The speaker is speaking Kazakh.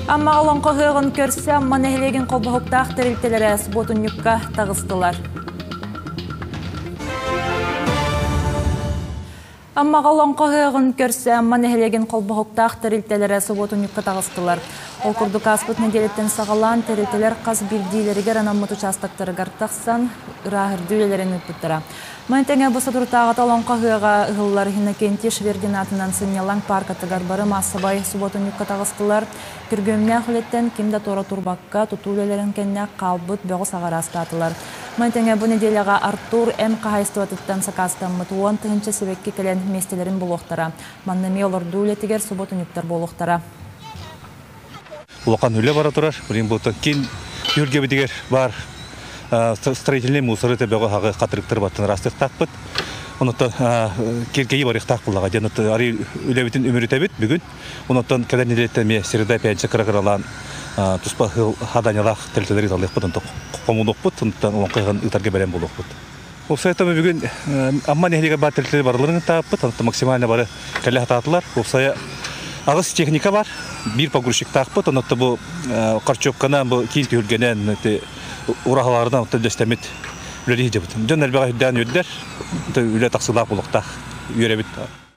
Amma alonqa hığın körse amma nehilegin kolbahıqtaq teriltelere subotunyukka tağıstılar. Amma alonqa hığın körse amma nehilegin kolbahıqtaq teriltelere subotunyukka tağıstılar. Ол kurdu kaspıt nedeletten sağalan terilteler qaz bildiğileri anamut uçastakları gartaqsan ırahır düğlelerini öpüttara. Мәнтеңе бұсы тұртағыт алонқа хыға ұғылар хинекенте швердинатынан сынялан паркаты гарбары массабай суботунюкка тағыстылар. Күргөмне хүлеттен кимда тора турбакка тутулелерін кенне қалбыт бөғі сағарастатылар. Мәнтеңе бұл неделяға Артур М. Қағайстуатыттан сақастан мұтуан тұхынчы себекке келен местелерін болуқтара. Маннаме олар дулетігер суботунюктар болуқтара. Улақан үлі бара тұрар, бірін бұлты кен үргебедігер бар. Строительный мусор это бего хага катырыктыр баттын растык такпыт. Онотон келгеи барык такпылага жанаты ари үлебитин өмүрүтөбүт бүгүн. Онотон кадернелеттен ме среда пятчы кырагыралан туспа хаданялах телтелери талыкпытын комунукпут, онотон оңкайган ытарга берен болукпут. Опса это бүгүн амма нехлиге бар телтелери барларын таппыт, онотон максимально бары келе хататылар. Опса агыс техника бар, бир погрузчик такпыт, онотон бу карчопканан бу кийин түйүлгенен урахалардан өтөстемит үлери жебит. Жөн элбега хүддан үлдер, үле таксылап булукта үйрөбүт.